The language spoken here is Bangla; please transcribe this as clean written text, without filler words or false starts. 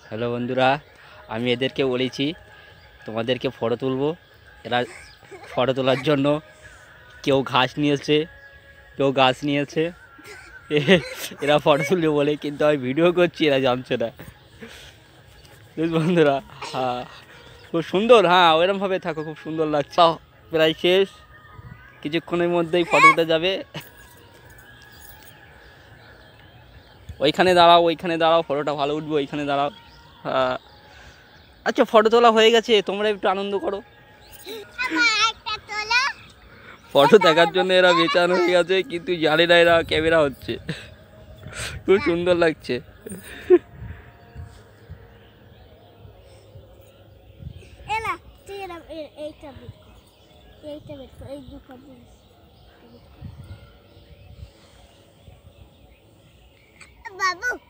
হ্যালো বন্ধুরা, আমি এদেরকে বলেছি তোমাদেরকে ফটো তুলবো। এরা ফটো তোলার জন্য কেউ ঘাস নিয়েছে, কেউ গাছ নিয়েছে। এরা ফটো তুলবে বলে, কিন্তু আমি ভিডিও করছি, এরা জানছে না। বেশ বন্ধুরা, হ্যাঁ খুব সুন্দর। হ্যাঁ ওইরকমভাবে থাকো, খুব সুন্দর লাগছে। প্রায় শেষ, কিছুক্ষণের মধ্যেই ফটো উঠে যাবে। ওইখানে দাঁড়াও, ওইখানে দাঁড়াও, ফটোটা ভালো উঠবে। ওইখানে দাঁড়াও। হ্যাঁ আচ্ছা, ফটো তোলা হয়ে গেছে, তোমরা একটু আনন্দ করো। ফটো দেখার জন্য এরা বেচান হয়ে গেছে, কিন্তু জানে না এরা ক্যামেরা হচ্ছে। খুব সুন্দর লাগছে। বাবু